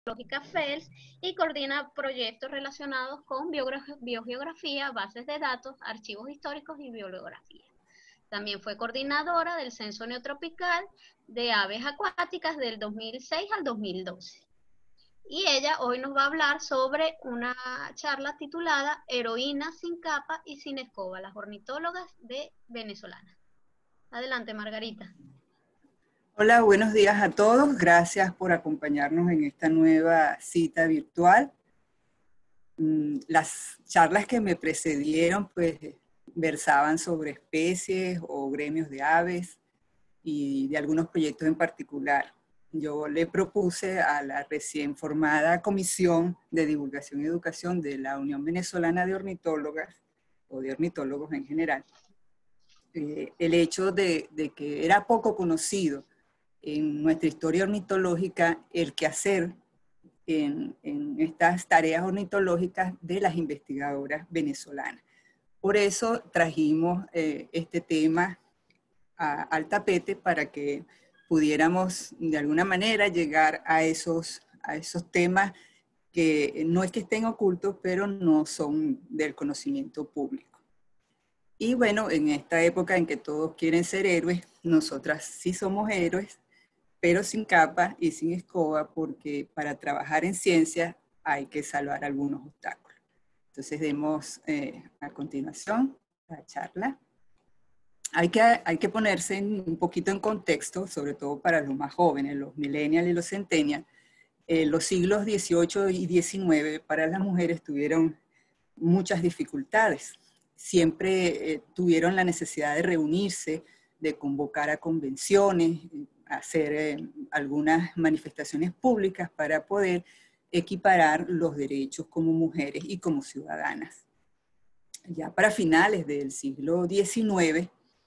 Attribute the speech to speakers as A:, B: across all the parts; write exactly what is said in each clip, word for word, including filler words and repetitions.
A: Geológica FELS y coordina proyectos relacionados con biogeografía, bases de datos, archivos históricos y bibliografía. También fue coordinadora del Censo Neotropical de Aves Acuáticas del dos mil seis al dos mil doce. Y ella hoy nos va a hablar sobre una charla titulada Heroínas sin capa y sin escoba, las ornitólogas de venezolanas. Adelante, Margarita.
B: Hola, buenos días a todos. Gracias por acompañarnos en esta nueva cita virtual. Las charlas que me precedieron pues versaban sobre especies o gremios de aves y de algunos proyectos en particular. Yo le propuse a la recién formada Comisión de Divulgación y Educación de la Unión Venezolana de Ornitólogas, o de ornitólogos en general, eh, el hecho de, de que era poco conocido en nuestra historia ornitológica el quehacer en, en estas tareas ornitológicas de las investigadoras venezolanas. Por eso trajimos eh, este tema a, al tapete para que pudiéramos de alguna manera llegar a esos, a esos temas que no es que estén ocultos, pero no son del conocimiento público. Y bueno, en esta época en que todos quieren ser héroes, nosotras sí somos héroes, pero sin capa y sin escoba, porque para trabajar en ciencia hay que salvar algunos obstáculos. Entonces demos eh, a continuación la charla. Hay que, hay que ponerse en, un poquito en contexto, sobre todo para los más jóvenes, los millennials y los centennials. Eh, los siglos dieciocho y diecinueve para las mujeres tuvieron muchas dificultades. Siempre eh, tuvieron la necesidad de reunirse, de convocar a convenciones, hacer eh, algunas manifestaciones públicas para poder equiparar los derechos como mujeres y como ciudadanas. Ya para finales del siglo diecinueve,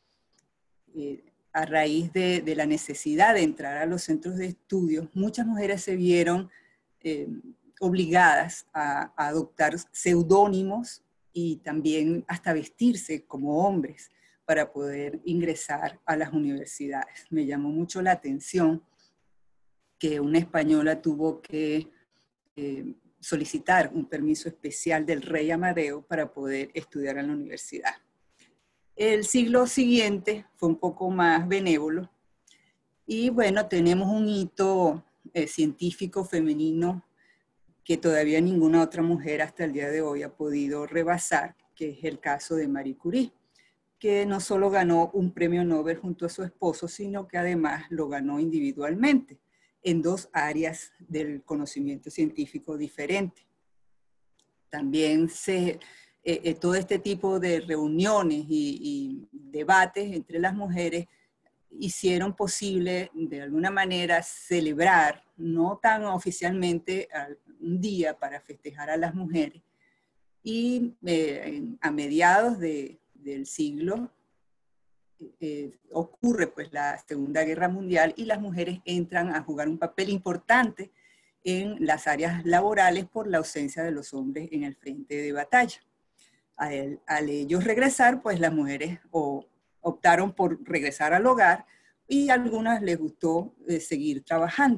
B: eh, a raíz de, de la necesidad de entrar a los centros de estudios, muchas mujeres se vieron eh, obligadas a, a adoptar seudónimos y también hasta vestirse como hombres para poder ingresar a las universidades. Me llamó mucho la atención que una española tuvo que eh, solicitar un permiso especial del rey Amadeo para poder estudiar en la universidad. El siglo siguiente fue un poco más benévolo y bueno, tenemos un hito eh, científico femenino que todavía ninguna otra mujer hasta el día de hoy ha podido rebasar, que es el caso de Marie Curie, que no solo ganó un premio Nobel junto a su esposo, sino que además lo ganó individualmente en dos áreas del conocimiento científico diferente. También se, eh, eh, todo este tipo de reuniones y, y debates entre las mujeres hicieron posible de alguna manera celebrar, no tan oficialmente, un día para festejar a las mujeres. Y eh, a mediados de del siglo, eh, ocurre pues la Segunda Guerra Mundial y las mujeres entran a jugar un papel importante en las áreas laborales por la ausencia de los hombres en el frente de batalla. Al, al ellos regresar, pues las mujeres o, optaron por regresar al hogar y a algunas les gustó eh, seguir trabajando.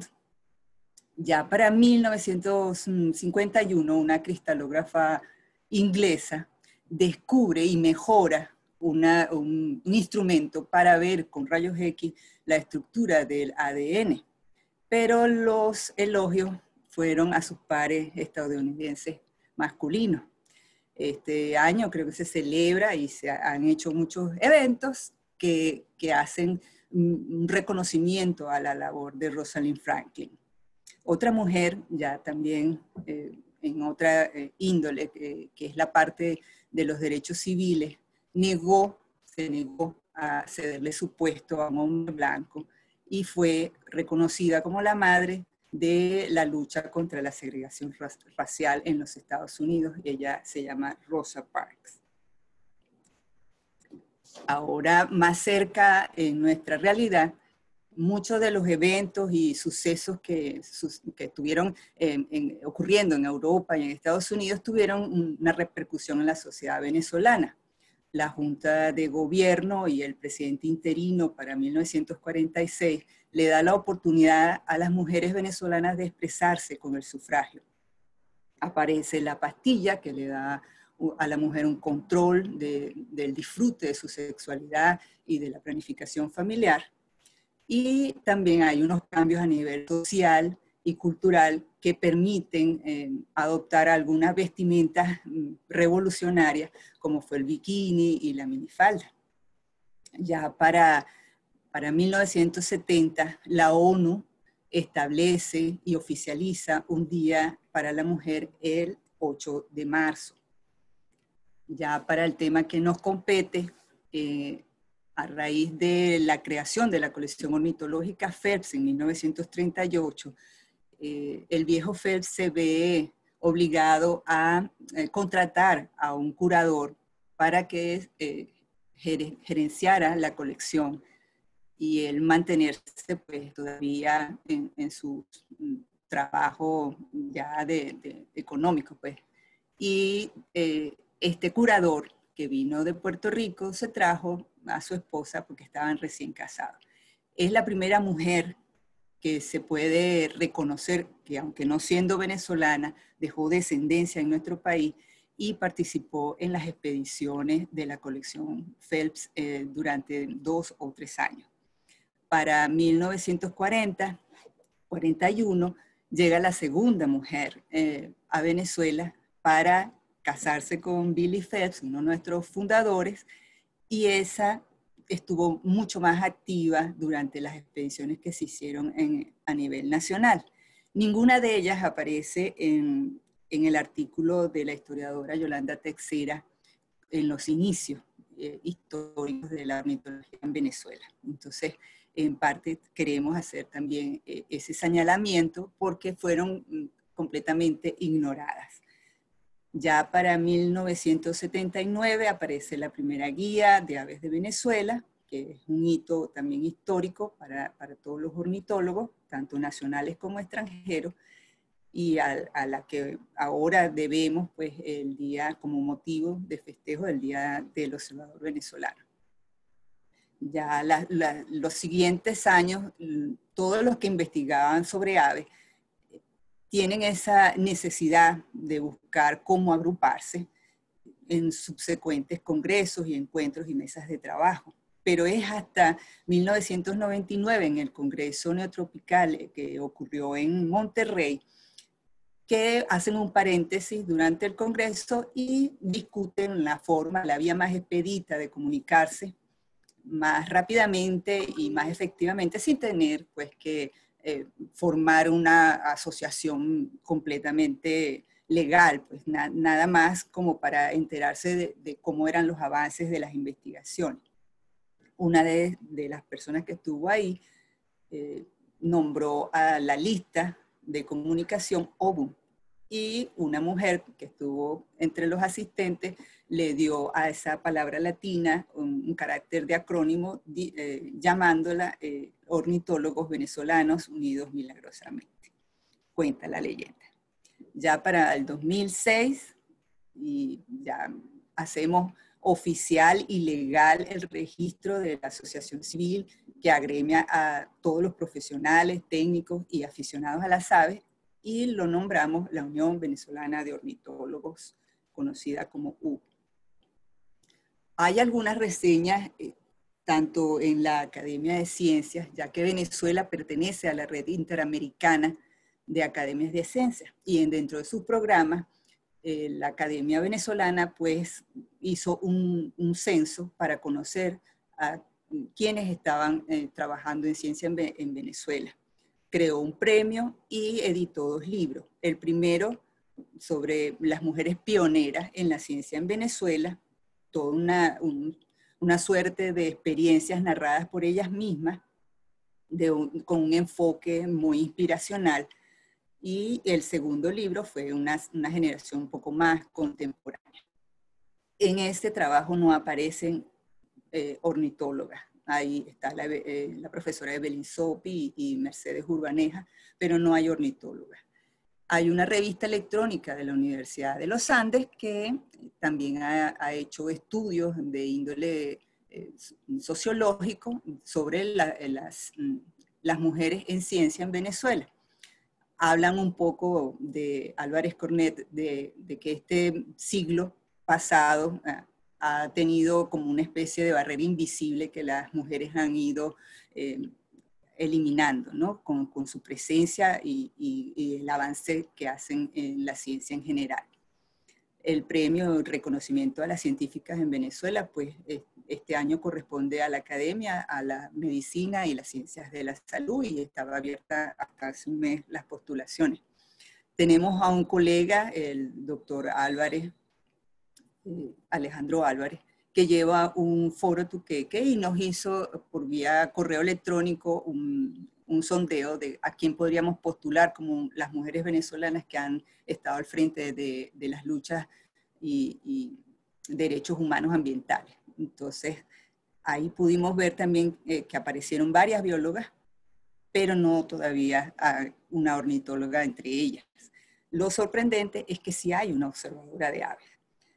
B: Ya para mil novecientos cincuenta y uno, una cristalógrafa inglesa descubre y mejora una, un, un instrumento para ver con rayos X la estructura del A D N. Pero los elogios fueron a sus pares estadounidenses masculinos. Este año creo que se celebra y se han hecho muchos eventos que, que hacen un reconocimiento a la labor de Rosalind Franklin. Otra mujer, ya también eh, en otra eh, índole, eh, que es la parte de los derechos civiles, negó, se negó a cederle su puesto a un hombre blanco y fue reconocida como la madre de la lucha contra la segregación racial en los Estados Unidos. Ella se llama Rosa Parks. Ahora, más cerca en nuestra realidad, muchos de los eventos y sucesos que, que estuvieron en, en, ocurriendo en Europa y en Estados Unidos tuvieron una repercusión en la sociedad venezolana. la Junta de Gobierno y el presidente interino para mil novecientos cuarenta y seis le da la oportunidad a las mujeres venezolanas de expresarse con el sufragio. Aparece la pastilla que le da a la mujer un control de, del disfrute de su sexualidad y de la planificación familiar. Y también hay unos cambios a nivel social y cultural que permiten eh, adoptar algunas vestimentas revolucionarias, como fue el bikini y la minifalda. Ya para, para mil novecientos setenta, la ONU establece y oficializa un día para la mujer el ocho de marzo. Ya para el tema que nos compete, eh, a raíz de la creación de la colección ornitológica Phelps en mil novecientos treinta y ocho, eh, el viejo Phelps se ve obligado a eh, contratar a un curador para que eh, ger gerenciara la colección y él mantenerse pues todavía en, en su trabajo ya de, de económico pues. Y eh, este curador que vino de Puerto Rico se trajo a su esposa porque estaban recién casados. Es la primera mujer que se puede reconocer que, aunque no siendo venezolana, dejó descendencia en nuestro país y participó en las expediciones de la colección Phelps eh, durante dos o tres años. Para mil novecientos cuarenta, cuarenta y uno, llega la segunda mujer eh, a Venezuela para casarse con Billy Phelps, uno de nuestros fundadores, y esa estuvo mucho más activa durante las expediciones que se hicieron en, a nivel nacional. Ninguna de ellas aparece en, en el artículo de la historiadora Yolanda Teixeira en los inicios eh, históricos de la ornitología en Venezuela. Entonces, en parte queremos hacer también eh, ese señalamiento porque fueron mm, completamente ignoradas. Ya para mil novecientos setenta y nueve aparece la primera guía de aves de Venezuela, que es un hito también histórico para, para todos los ornitólogos, tanto nacionales como extranjeros, y a, a la que ahora debemos pues, el día como motivo de festejo del Día del Observador Venezolano. Ya la, la, los siguientes años, todos los que investigaban sobre aves, tienen esa necesidad de buscar cómo agruparse en subsecuentes congresos y encuentros y mesas de trabajo. Pero es hasta mil novecientos noventa y nueve, en el Congreso Neotropical que ocurrió en Monterrey, que hacen un paréntesis durante el Congreso y discuten la forma, la vía más expedita de comunicarse más rápidamente y más efectivamente sin tener pues que Eh, formar una asociación completamente legal, pues na nada más como para enterarse de, de cómo eran los avances de las investigaciones. Una de, de las personas que estuvo ahí eh, nombró a la lista de comunicación O B U y una mujer que estuvo entre los asistentes le dio a esa palabra latina un, un carácter de acrónimo eh, llamándola eh, Ornitólogos Venezolanos Unidos Milagrosamente. Cuenta la leyenda. Ya para el dos mil seis, y ya hacemos oficial y legal el registro de la asociación civil que agremia a todos los profesionales, técnicos y aficionados a las aves, y lo nombramos la Unión Venezolana de Ornitólogos, conocida como U. Hay algunas reseñas, eh, tanto en la Academia de Ciencias, ya que Venezuela pertenece a la Red Interamericana de Academias de Ciencias, y en, dentro de sus programas, eh, la Academia Venezolana pues hizo un, un censo para conocer a quienes estaban eh, trabajando en ciencia en, en Venezuela. Creó un premio y editó dos libros. El primero sobre las mujeres pioneras en la ciencia en Venezuela, toda una, un, una suerte de experiencias narradas por ellas mismas, de un, con un enfoque muy inspiracional. Y el segundo libro fue una, una generación un poco más contemporánea. En este trabajo no aparecen eh, ornitólogas. Ahí está la, eh, la profesora Evelyn Sopi y, y Mercedes Urbaneja, pero no hay ornitólogas. Hay una revista electrónica de la Universidad de los Andes que también ha, ha hecho estudios de índole eh, sociológico sobre la, las, las mujeres en ciencia en Venezuela. Hablan un poco de Álvarez Cornet, de, de que este siglo pasado eh, ha tenido como una especie de barrera invisible que las mujeres han ido eh, eliminando, ¿no? Con, con su presencia y, y, y el avance que hacen en la ciencia en general. El premio reconocimiento a las científicas en Venezuela, pues este año corresponde a la academia, a la medicina y las ciencias de la salud, y estaba abierta hasta hace un mes las postulaciones. Tenemos a un colega, el doctor Álvarez, eh, Alejandro Álvarez, que lleva un foro Tuqueque y nos hizo por vía correo electrónico un, un sondeo de a quién podríamos postular como las mujeres venezolanas que han estado al frente de, de las luchas y, y derechos humanos ambientales. Entonces, ahí pudimos ver también eh, que aparecieron varias biólogas, pero no todavía una ornitóloga entre ellas. Lo sorprendente es que sí hay una observadora de aves.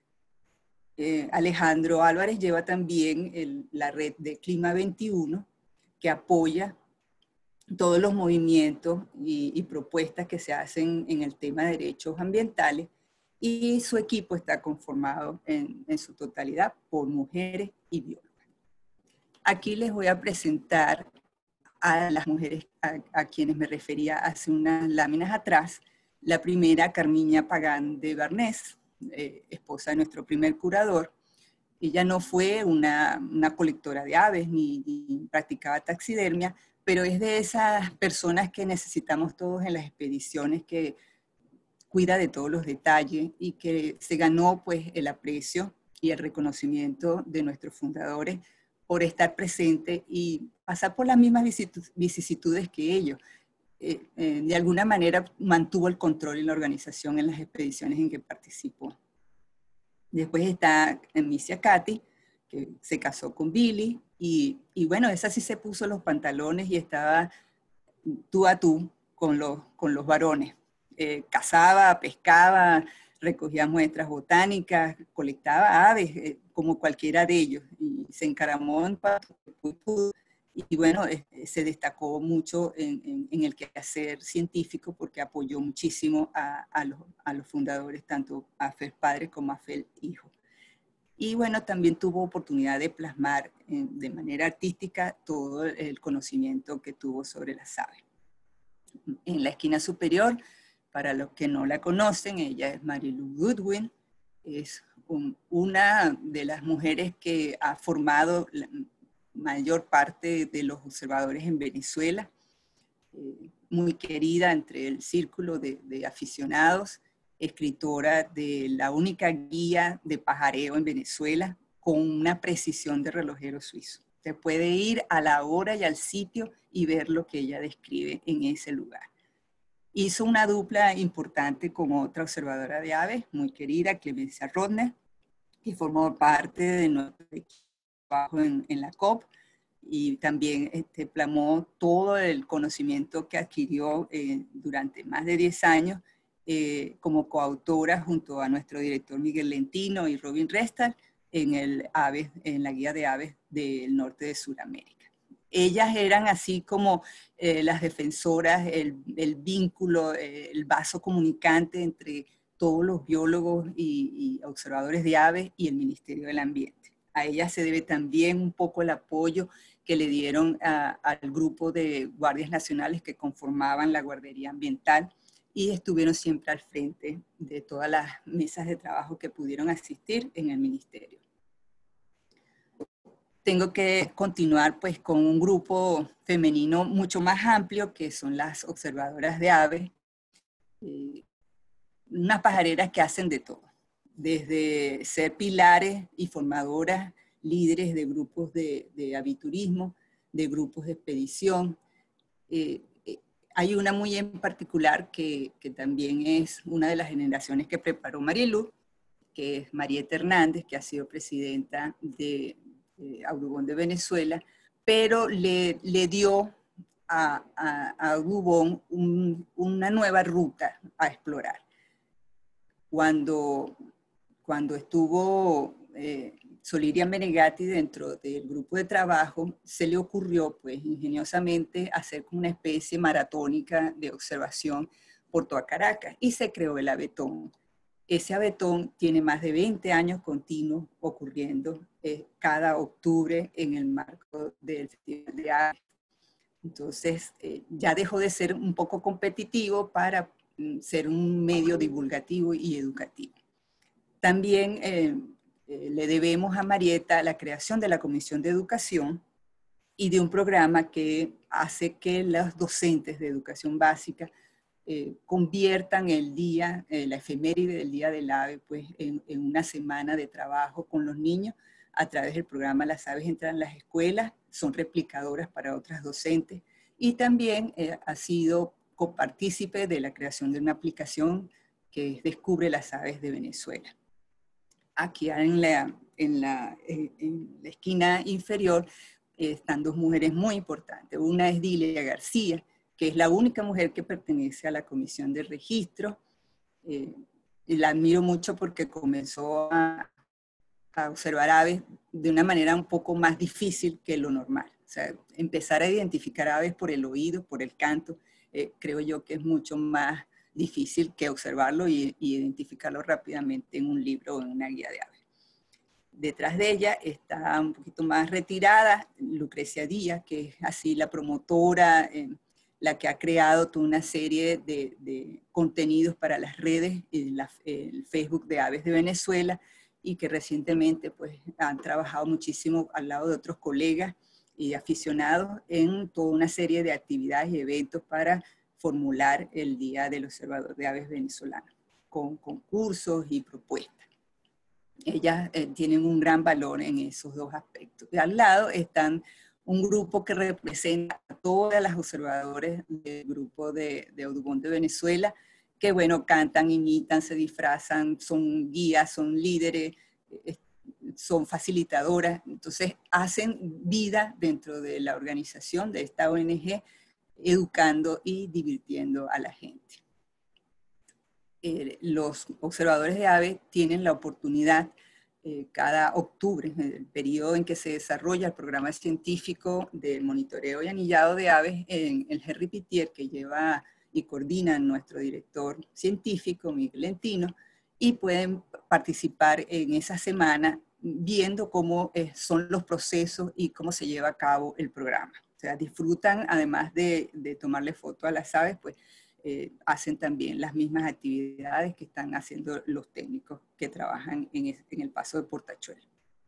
B: Eh, Alejandro Álvarez lleva también el, la red de Clima veintiuno, que apoya todos los movimientos y, y propuestas que se hacen en el tema de derechos ambientales, y su equipo está conformado en, en su totalidad por mujeres y biólogas. Aquí les voy a presentar a las mujeres a, a quienes me refería hace unas láminas atrás. La primera, Carmiña Pagán de Barnés, eh, esposa de nuestro primer curador. Ella no fue una, una colectora de aves ni, ni practicaba taxidermia, pero es de esas personas que necesitamos todos en las expediciones, que cuida de todos los detalles y que se ganó pues el aprecio y el reconocimiento de nuestros fundadores por estar presente y pasar por las mismas vicisitudes que ellos. Eh, eh, de alguna manera mantuvo el control y la organización en las expediciones en que participó. Después está Misia Katy, que se casó con Billy, y, y bueno, esa sí se puso los pantalones y estaba tú a tú con los, con los varones. Eh, cazaba, pescaba, recogía muestras botánicas, colectaba aves, eh, como cualquiera de ellos, y se encaramó en Patupuy, y bueno, eh, se destacó mucho en, en, en el quehacer científico porque apoyó muchísimo a, a, los, a los fundadores, tanto a Fel padre como a Fel hijo. Y bueno, también tuvo oportunidad de plasmar eh, de manera artística todo el conocimiento que tuvo sobre las aves. En la esquina superior, para los que no la conocen, ella es Marilu Goodwin, es un, una de las mujeres que ha formado la mayor parte de los observadores en Venezuela, eh, muy querida entre el círculo de, de aficionados, escritora de la única guía de pajareo en Venezuela, con una precisión de relojero suizo. Se puede ir a la hora y al sitio y ver lo que ella describe en ese lugar. Hizo una dupla importante con otra observadora de aves, muy querida, Clemencia Rodner, que formó parte de nuestro trabajo en, en la C O P, y también este, plasmó todo el conocimiento que adquirió eh, durante más de diez años eh, como coautora junto a nuestro director Miguel Lentino y Robin Restal en, el aves, en la guía de aves del norte de Sudamérica. Ellas eran así como eh, las defensoras, el, el vínculo, eh, el vaso comunicante entre todos los biólogos y, y observadores de aves y el Ministerio del Ambiente. A ellas se debe también un poco el apoyo que le dieron a, al grupo de guardias nacionales que conformaban la guardería ambiental y estuvieron siempre al frente de todas las mesas de trabajo que pudieron asistir en el ministerio. Tengo que continuar pues con un grupo femenino mucho más amplio, que son las observadoras de aves, eh, unas pajareras que hacen de todo, desde ser pilares y formadoras, líderes de grupos de, de aviturismo, de grupos de expedición. Eh, eh, hay una muy en particular que, que también es una de las generaciones que preparó Marilu, que es Marieta Hernández, que ha sido presidenta de eh, Audubon de Venezuela, pero le, le dio a, a, a Audubon un, una nueva ruta a explorar. Cuando, cuando estuvo eh, Soliria Menegatti dentro del grupo de trabajo, se le ocurrió, pues, ingeniosamente hacer una especie maratónica de observación por toda Caracas y se creó el Avetón. Ese Avetón tiene más de veinte años continuos ocurriendo eh, cada octubre en el marco del Festival de Aves. Entonces, eh, ya dejó de ser un poco competitivo para mm, ser un medio divulgativo y educativo. También eh, eh, le debemos a Marieta la creación de la Comisión de Educación y de un programa que hace que los docentes de educación básica Eh, conviertan el día, eh, la efeméride del Día del Ave, pues en, en una semana de trabajo con los niños a través del programa Las Aves Entran en las Escuelas, son replicadoras para otras docentes y también eh, ha sido copartícipe de la creación de una aplicación que es Descubre las Aves de Venezuela. Aquí en la, en la, en la esquina inferior eh, están dos mujeres muy importantes. Una es Dilia García, que es la única mujer que pertenece a la Comisión de Registro. Eh, y la admiro mucho porque comenzó a, a observar aves de una manera un poco más difícil que lo normal. O sea, empezar a identificar aves por el oído, por el canto, eh, creo yo que es mucho más difícil que observarlo y, y identificarlo rápidamente en un libro o en una guía de aves. Detrás de ella está un poquito más retirada Lucrecia Díaz, que es así la promotora, eh, la que ha creado toda una serie de, de contenidos para las redes, y la, el Facebook de Aves de Venezuela, y que recientemente pues, han trabajado muchísimo al lado de otros colegas y aficionados en toda una serie de actividades y eventos para formular el Día del Observador de Aves Venezolano, con concursos y propuestas. Ellas eh, tienen un gran valor en esos dos aspectos. Y al lado están un grupo que representa a todas las observadoras del grupo de, de Audubon de Venezuela, que bueno, cantan, imitan, se disfrazan, son guías, son líderes, eh, son facilitadoras, entonces hacen vida dentro de la organización de esta O N G, educando y divirtiendo a la gente. Eh, los observadores de aves tienen la oportunidad eh, cada octubre, en el periodo en que se desarrolla el programa científico de monitoreo y anillado de aves en el Henri Pittier, que lleva y coordina nuestro director científico, Miguel Lentino, y pueden participar en esa semana viendo cómo eh, son los procesos y cómo se lleva a cabo el programa. O sea, disfrutan, además de, de tomarle foto a las aves, pues Eh, hacen también las mismas actividades que están haciendo los técnicos que trabajan en, es, en el paso de Portachuelo.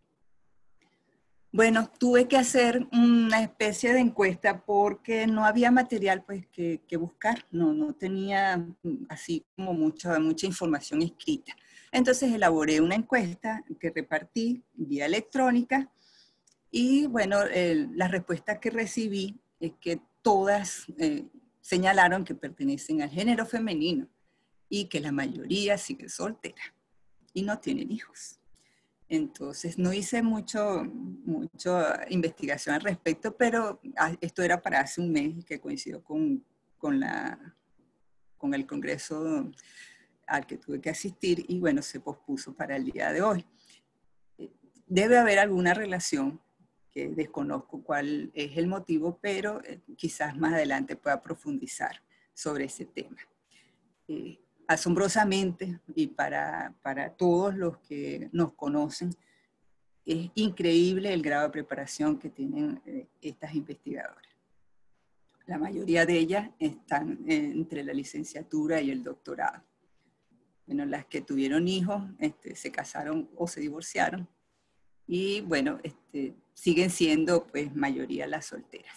B: Bueno, tuve que hacer una especie de encuesta porque no había material pues, que, que buscar, no, no tenía así como mucha, mucha información escrita. Entonces elaboré una encuesta que repartí vía electrónica y bueno, eh, las respuestas que recibí es que todas eh, señalaron que pertenecen al género femenino y que la mayoría sigue soltera y no tienen hijos. Entonces no hice mucho, mucho investigación al respecto, pero esto era para hace un mes que coincidió con, con, la, con el congreso al que tuve que asistir y bueno, se pospuso para el día de hoy. Debe haber alguna relación que desconozco cuál es el motivo, pero eh, quizás más adelante pueda profundizar sobre ese tema. Eh, asombrosamente, y para, para todos los que nos conocen, es increíble el grado de preparación que tienen eh, estas investigadoras. La mayoría de ellas están eh, entre la licenciatura y el doctorado. Bueno, las que tuvieron hijos este, se casaron o se divorciaron, y bueno, este, siguen siendo pues mayoría las solteras.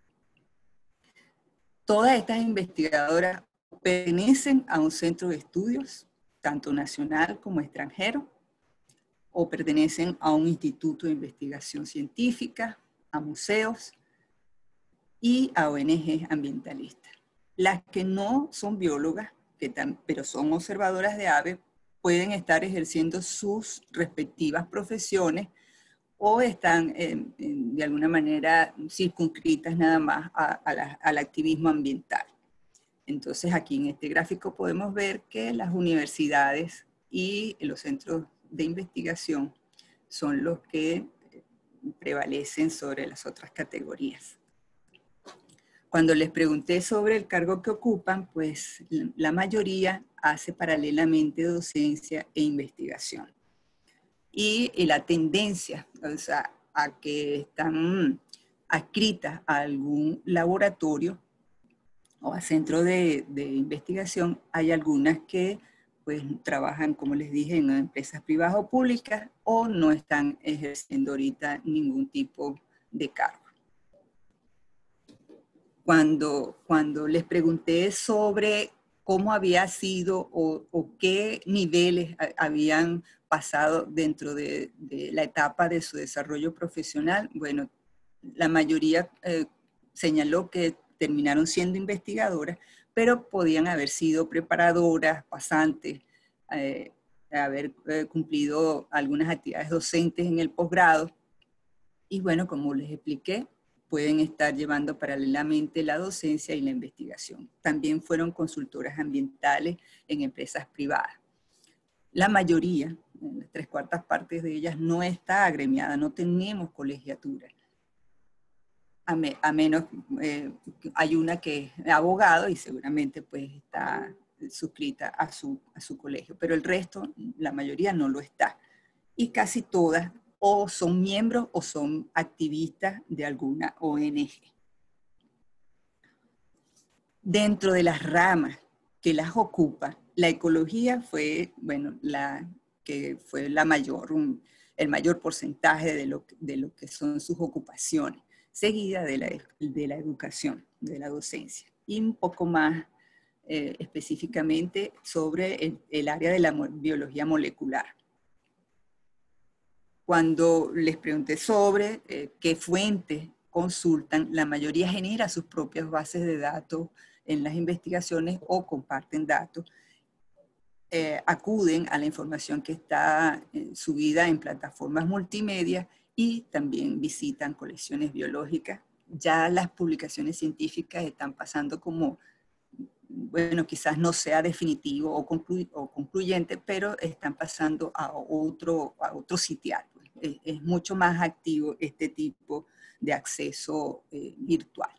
B: Todas estas investigadoras pertenecen a un centro de estudios, tanto nacional como extranjero, o pertenecen a un instituto de investigación científica, a museos y a O N Ges ambientalistas. Las que no son biólogas, que tan, pero son observadoras de aves, pueden estar ejerciendo sus respectivas profesiones o están eh, de alguna manera circunscritas nada más a, a la, al activismo ambiental. Entonces aquí en este gráfico podemos ver que las universidades y los centros de investigación son los que prevalecen sobre las otras categorías. Cuando les pregunté sobre el cargo que ocupan, pues la mayoría hace paralelamente docencia e investigación. Y, y la tendencia, o sea, a que están adscritas a algún laboratorio o a centro de, de investigación, hay algunas que pues trabajan, como les dije, en empresas privadas o públicas, o no están ejerciendo ahorita ningún tipo de cargo. Cuando, cuando les pregunté sobre cómo había sido o, o qué niveles a, habían pasado dentro de, de la etapa de su desarrollo profesional, bueno, la mayoría eh, señaló que terminaron siendo investigadoras, pero podían haber sido preparadoras, pasantes, eh, haber eh, cumplido algunas actividades docentes en el posgrado. Y bueno, como les expliqué, pueden estar llevando paralelamente la docencia y la investigación. También fueron consultoras ambientales en empresas privadas. La mayoría, las tres cuartas partes de ellas, no está agremiada, no tenemos colegiatura. A, me, a menos, eh, hay una que es abogado y seguramente pues está suscrita a su, a su colegio, pero el resto, la mayoría no lo está. Y casi todas o son miembros o son activistas de alguna O N G. Dentro de las ramas que las ocupa, la ecología fue, bueno, la que fue la mayor, un, el mayor porcentaje de lo, de lo que son sus ocupaciones, seguida de la, de la educación, de la docencia. Y un poco más eh, específicamente sobre el, el área de la biología molecular. Cuando les pregunté sobre eh, qué fuentes consultan, la mayoría genera sus propias bases de datos en las investigaciones o comparten datos. Eh, acuden a la información que está eh, subida en plataformas multimedia y también visitan colecciones biológicas. Ya las publicaciones científicas están pasando como, bueno, quizás no sea definitivo o, conclu o concluyente, pero están pasando a otro, a otro sitial. Es, es mucho más activo este tipo de acceso eh, virtual.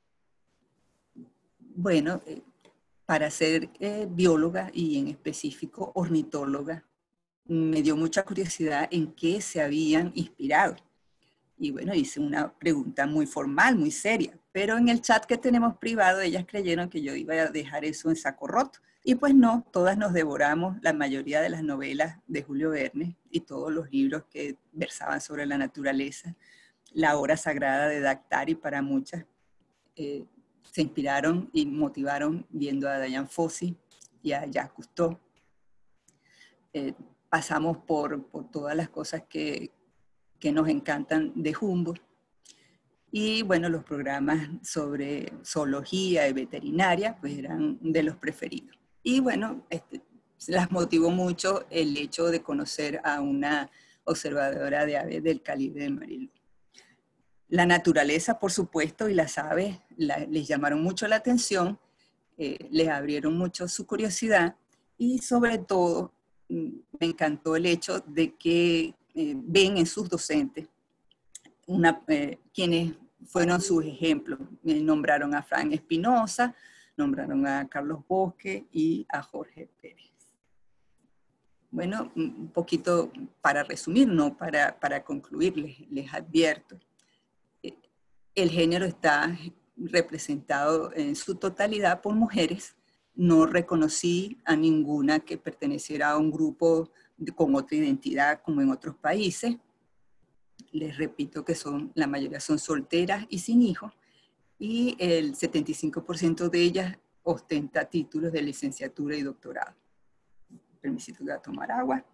B: Bueno, eh, para ser eh, bióloga y en específico ornitóloga, me dio mucha curiosidad en qué se habían inspirado. Y bueno, hice una pregunta muy formal, muy seria, pero en el chat que tenemos privado, ellas creyeron que yo iba a dejar eso en saco roto. Y pues no, todas nos devoramos la mayoría de las novelas de Julio Verne y todos los libros que versaban sobre la naturaleza. La Hora Sagrada de Daktari para muchas eh, se inspiraron y motivaron viendo a Dian Fossey y a Jacques Cousteau. Eh, pasamos por, por todas las cosas que, que nos encantan de Humboldt. Y bueno, los programas sobre zoología y veterinaria pues eran de los preferidos. Y bueno, este, las motivó mucho el hecho de conocer a una observadora de aves del Caribe de Marilú. La naturaleza, por supuesto, y las aves la, les llamaron mucho la atención, eh, les abrieron mucho su curiosidad y sobre todo me encantó el hecho de que eh, ven en sus docentes una, eh, quienes fueron sus ejemplos. Eh, nombraron a Frank Espinosa, nombraron a Carlos Bosque y a Jorge Pérez. Bueno, un poquito para resumir, no para, para concluir, les, les advierto. El género está representado en su totalidad por mujeres. No reconocí a ninguna que perteneciera a un grupo de, con otra identidad como en otros países. Les repito que son, la mayoría son solteras y sin hijos, y el setenta y cinco por ciento de ellas ostenta títulos de licenciatura y doctorado. Permisito que voy a tomar agua.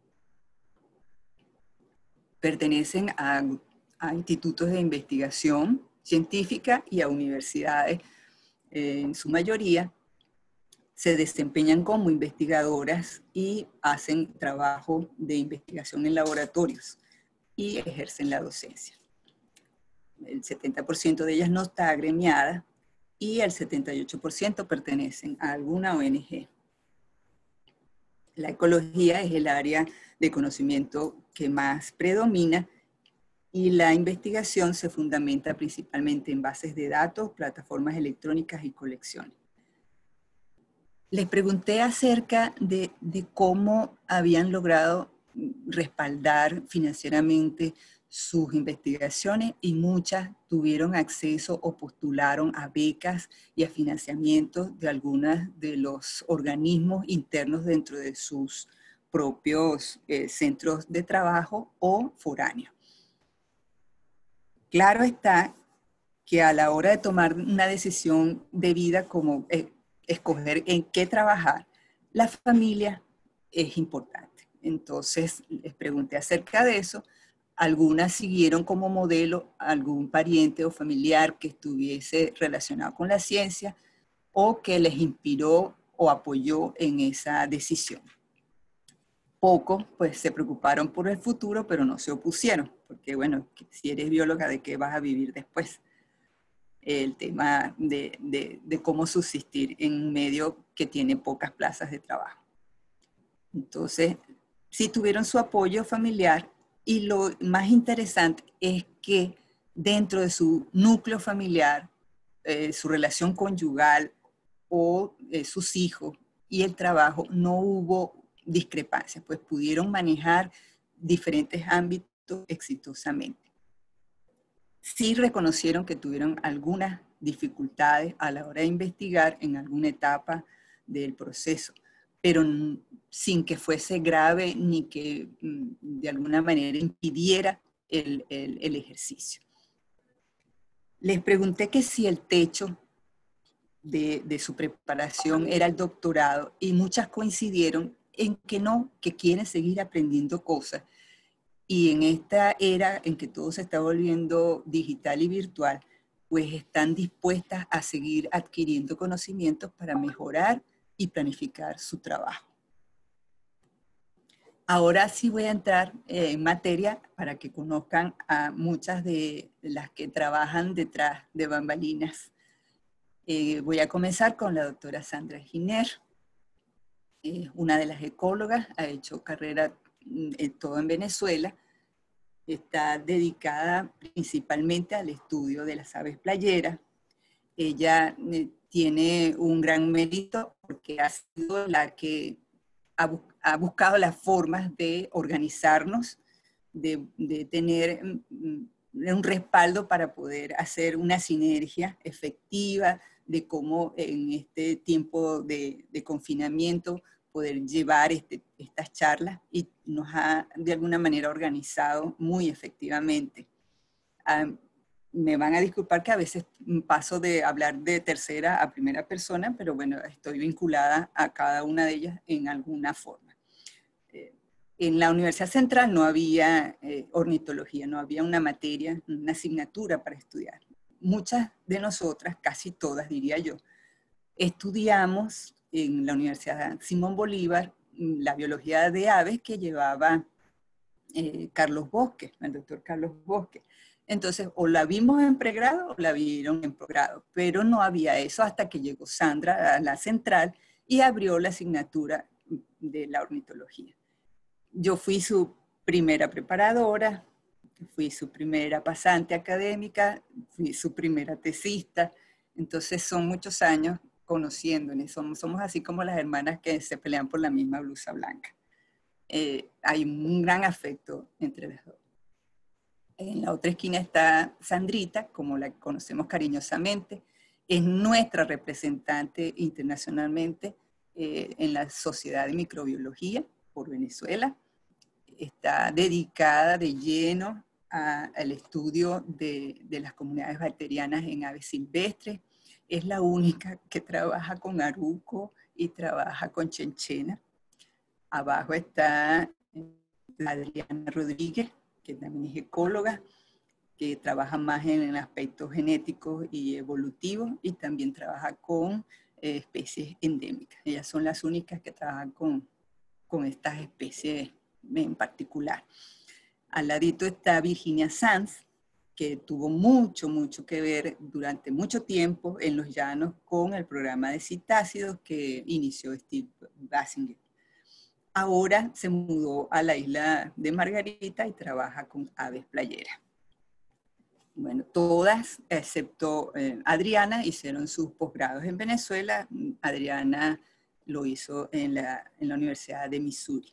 B: Pertenecen a, a institutos de investigación científica y a universidades, eh, en su mayoría. Se desempeñan como investigadoras y hacen trabajo de investigación en laboratorios. y ejercen la docencia. El setenta por ciento de ellas no está agremiada y el setenta y ocho por ciento pertenecen a alguna O N G. La ecología es el área de conocimiento que más predomina y la investigación se fundamenta principalmente en bases de datos, plataformas electrónicas y colecciones. Les pregunté acerca de, de cómo habían logrado respaldar financieramente sus investigaciones y muchas tuvieron acceso o postularon a becas y a financiamientos de algunos de los organismos internos dentro de sus propios eh, centros de trabajo o foráneos. Claro está que a la hora de tomar una decisión de vida como eh, escoger en qué trabajar, la familia es importante. Entonces les pregunté acerca de eso. Algunas siguieron como modelo a algún pariente o familiar que estuviese relacionado con la ciencia o que les inspiró o apoyó en esa decisión. Pocos pues se preocuparon por el futuro, pero no se opusieron, porque bueno, si eres bióloga, ¿de qué vas a vivir después? El tema de, de, de cómo subsistir en un medio que tiene pocas plazas de trabajo. Entonces, sí tuvieron su apoyo familiar y lo más interesante es que dentro de su núcleo familiar, eh, su relación conyugal o eh, sus hijos y el trabajo, no hubo discrepancias, pues pudieron manejar diferentes ámbitos exitosamente. Sí reconocieron que tuvieron algunas dificultades a la hora de investigar en alguna etapa del proceso, pero sin que fuese grave ni que de alguna manera impidiera el, el, el ejercicio. Les pregunté que si el techo de, de su preparación era el doctorado y muchas coincidieron en que no, que quieren seguir aprendiendo cosas. Y en esta era en que todo se está volviendo digital y virtual, pues están dispuestas a seguir adquiriendo conocimientos para mejorar y planificar su trabajo. Ahora sí voy a entrar en materia para que conozcan a muchas de las que trabajan detrás de bambalinas. Eh, voy a comenzar con la doctora Sandra Giner, eh, una de las ecólogas, ha hecho carrera eh, todo en Venezuela. Está dedicada principalmente al estudio de las aves playeras. Ella eh, tiene un gran mérito porque ha sido la que ha, bu ha buscado las formas de organizarnos, de, de tener um, un respaldo para poder hacer una sinergia efectiva, de cómo en este tiempo de, de confinamiento poder llevar este, estas charlas y nos ha de alguna manera organizado muy efectivamente. Um, me van a disculpar que a veces paso de hablar de tercera a primera persona, pero bueno, estoy vinculada a cada una de ellas en alguna forma. Eh, en la Universidad Central no había eh, ornitología, no había una materia, una asignatura para estudiar. Muchas de nosotras, casi todas diría yo, estudiamos en la Universidad Simón Bolívar la biología de aves que llevaba eh, Carlos Bosque, el doctor Carlos Bosque. Entonces, o la vimos en pregrado o la vieron en posgrado, pero no había eso hasta que llegó Sandra a la central y abrió la asignatura de la ornitología. Yo fui su primera preparadora, fui su primera pasante académica, fui su primera tesista, entonces son muchos años conociéndonos, somos, somos así como las hermanas que se pelean por la misma blusa blanca. Eh, hay un gran afecto entre las dos. En la otra esquina está Sandrita, como la conocemos cariñosamente, es nuestra representante internacionalmente eh, en la Sociedad de Microbiología por Venezuela. Está dedicada de lleno a, al estudio de, de las comunidades bacterianas en aves silvestres. Es la única que trabaja con aruco y trabaja con chenchena. Abajo está Adriana Rodríguez, que también es ecóloga, que trabaja más en aspectos genéticos y evolutivos y también trabaja con eh, especies endémicas. Ellas son las únicas que trabajan con, con estas especies en particular. Al ladito está Virginia Sanz, que tuvo mucho, mucho que ver durante mucho tiempo en los llanos con el programa de citácidos que inició Steve Basinger. Ahora se mudó a la isla de Margarita y trabaja con aves playeras. Bueno, todas, excepto eh, Adriana, hicieron sus posgrados en Venezuela. Adriana lo hizo en la, en la Universidad de Missouri.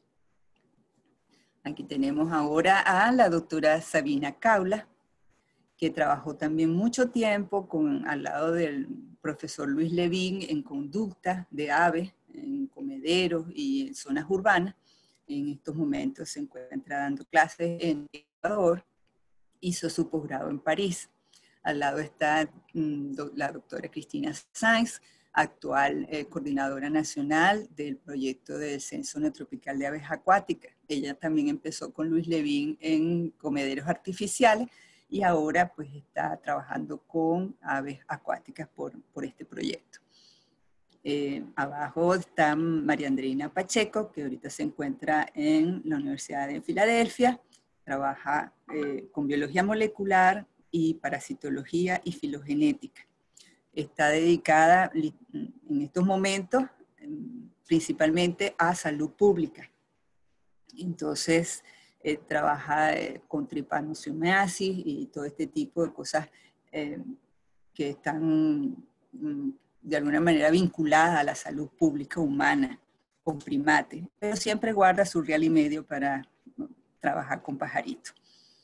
B: Aquí tenemos ahora a la doctora Sabina Caula, que trabajó también mucho tiempo con, al lado del profesor Luis Levín en conducta de aves, en comederos y en zonas urbanas. En estos momentos se encuentra dando clases en Ecuador. Hizo su posgrado en París. Al lado está mm, do, la doctora Cristina Sainz, actual eh, coordinadora nacional del proyecto del Censo Neotropical de Aves Acuáticas. Ella también empezó con Luis Levín en comederos artificiales y ahora pues está trabajando con aves acuáticas por, por este proyecto. Eh, abajo está María Andreina Pacheco, que ahorita se encuentra en la Universidad de Filadelfia. Trabaja eh, con biología molecular y parasitología y filogenética. Está dedicada en estos momentos principalmente a salud pública. Entonces, eh, trabaja eh, con tripanosomiasis y todo este tipo de cosas eh, que están mm, de alguna manera vinculadas a la salud pública humana con primates, pero siempre guarda su real y medio para trabajar con pajaritos.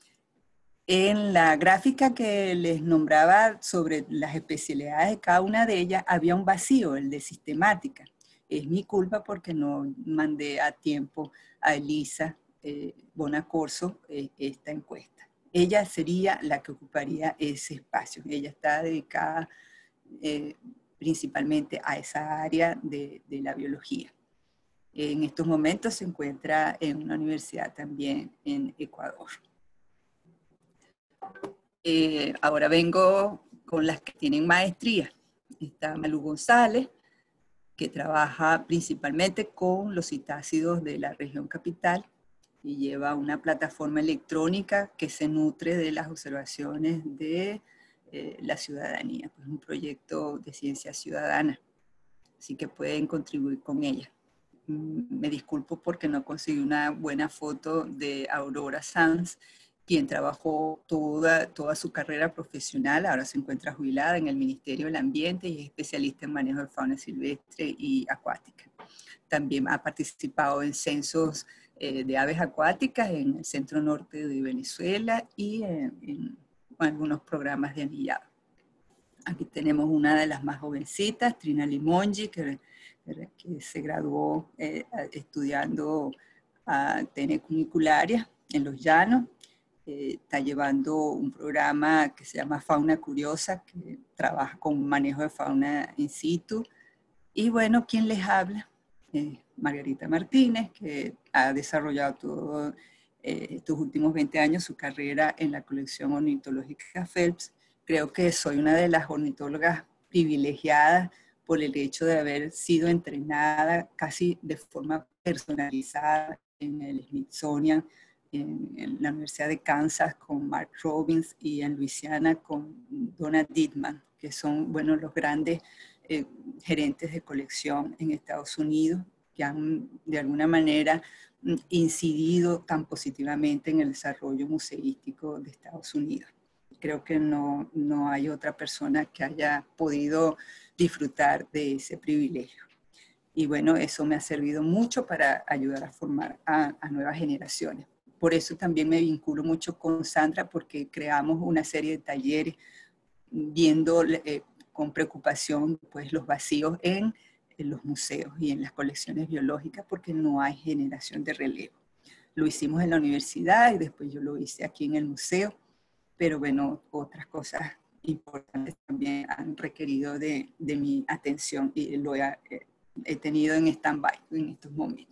B: En la gráfica que les nombraba sobre las especialidades de cada una de ellas, había un vacío, el de sistemática. Es mi culpa porque no mandé a tiempo a Elisa eh, Bonacorso eh, esta encuesta. Ella sería la que ocuparía ese espacio. Ella está dedicada eh, principalmente a esa área de, de la biología. En estos momentos se encuentra en una universidad también en Ecuador. Eh, ahora vengo con las que tienen maestría. Está Malú González, que trabaja principalmente con los citácidos de la región capital y lleva una plataforma electrónica que se nutre de las observaciones de eh, la ciudadanía, pues un proyecto de ciencia ciudadana, así que pueden contribuir con ella. Me disculpo porque no conseguí una buena foto de Aurora Sanz, quien trabajó toda, toda su carrera profesional, ahora se encuentra jubilada en el Ministerio del Ambiente y es especialista en manejo de fauna silvestre y acuática. También ha participado en censos eh, de aves acuáticas en el centro norte de Venezuela y en, en algunos programas de anillado. Aquí tenemos una de las más jovencitas, Trina Limongi, que, que se graduó eh, estudiando a tenecunicularia en Los Llanos. Eh, está llevando un programa que se llama Fauna Curiosa, que trabaja con manejo de fauna in situ. Y bueno, ¿quién les habla? Eh, Margarita Martínez, que ha desarrollado todos eh, estos últimos veinte años su carrera en la colección ornitológica Phelps. Creo que soy una de las ornitólogas privilegiadas por el hecho de haber sido entrenada casi de forma personalizada en el Smithsonian, en, en la Universidad de Kansas con Mark Robbins y en Luisiana con Donna Dittman, que son, bueno, los grandes eh, gerentes de colección en Estados Unidos, que han de alguna manera incidido tan positivamente en el desarrollo museístico de Estados Unidos. Creo que no, no hay otra persona que haya podido disfrutar de ese privilegio. Y bueno, eso me ha servido mucho para ayudar a formar a, a nuevas generaciones. Por eso también me vinculo mucho con Sandra, porque creamos una serie de talleres viendo eh, con preocupación pues, los vacíos en, en los museos y en las colecciones biológicas, porque no hay generación de relevo. Lo hicimos en la universidad y después yo lo hice aquí en el museo, pero bueno, otras cosas importantes también han requerido de, de mi atención y lo he, he tenido en stand-by en estos momentos.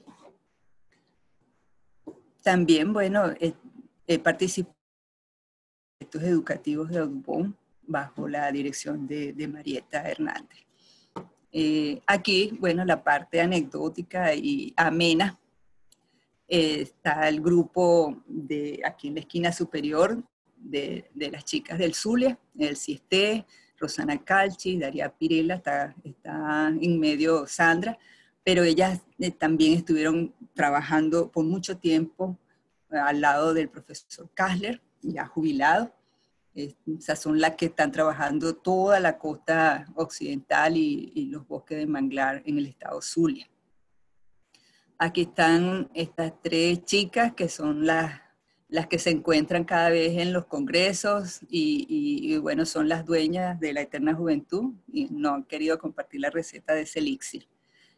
B: También, bueno, he, he participado en proyectos educativos de Audubon bajo la dirección de, de Marieta Hernández. Eh, aquí, bueno, la parte anecdótica y amena Eh, está el grupo de aquí en la esquina superior de, de las chicas del Zulia, el Ciesté, Rosana Calchi, Daria Pirela, está, está en medio Sandra, pero ellas eh, también estuvieron trabajando por mucho tiempo eh, al lado del profesor Kassler, ya jubilado. Esas son las que están trabajando toda la costa occidental y, y los bosques de manglar en el estado Zulia. Aquí están estas tres chicas que son las, las que se encuentran cada vez en los congresos y, y, y bueno, son las dueñas de la eterna juventud y no han querido compartir la receta de ese elixir.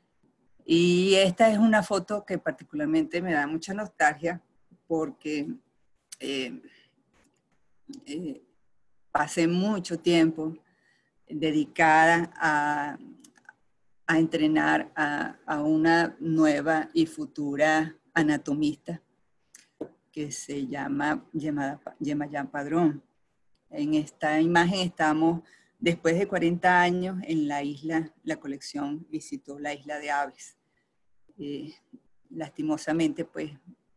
B: Y esta es una foto que particularmente me da mucha nostalgia porque eh, eh, pasé mucho tiempo dedicada a, a entrenar a, a una nueva y futura anatomista que se llama Yemayán Padrón. En esta imagen estamos después de cuarenta años en la isla, la colección visitó la isla de aves. Eh, lastimosamente, pues,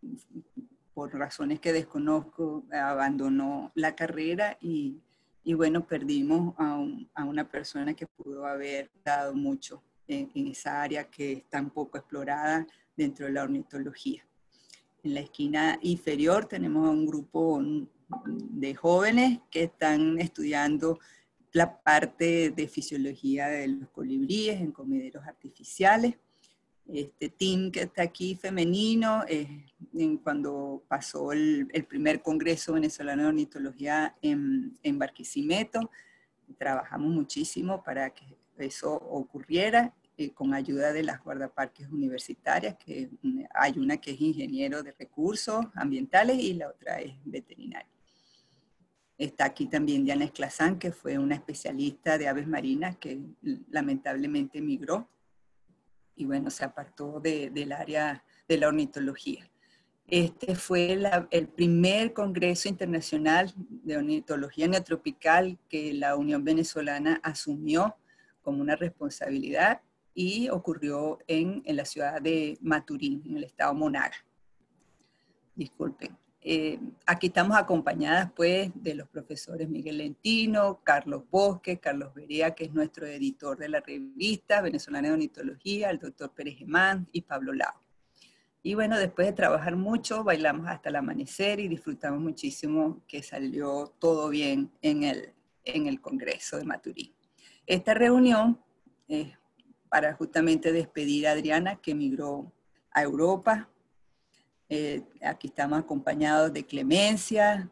B: por razones que desconozco, abandonó la carrera y, y bueno, perdimos a, un, a una persona que pudo haber dado mucho en, en esa área que es tan poco explorada dentro de la ornitología. En la esquina inferior tenemos un grupo de jóvenes que están estudiando la parte de fisiología de los colibríes en comederos artificiales. Este team que está aquí femenino, eh, en cuando pasó el, el primer Congreso Venezolano de Ornitología en, en Barquisimeto, trabajamos muchísimo para que eso ocurriera, eh, con ayuda de las guardaparques universitarias, que hay una que es ingeniero de recursos ambientales y la otra es veterinaria. Está aquí también Diana Esclazán, que fue una especialista de aves marinas que lamentablemente emigró y bueno, se apartó de, del área de la ornitología. Este fue la, el primer Congreso Internacional de Ornitología Neotropical que la Unión Venezolana asumió como una responsabilidad y ocurrió en, en la ciudad de Maturín, en el estado Monaga. Disculpen. Eh, aquí estamos acompañadas pues de los profesores Miguel Lentino, Carlos Bosque, Carlos Berea, que es nuestro editor de la revista Venezolana de Ornitología, el doctor Pérez Gemán y Pablo Lao. Y bueno, después de trabajar mucho, bailamos hasta el amanecer y disfrutamos muchísimo que salió todo bien en el, en el Congreso de Maturín. Esta reunión es eh, para justamente despedir a Adriana, que emigró a Europa. Eh, aquí estamos acompañados de Clemencia,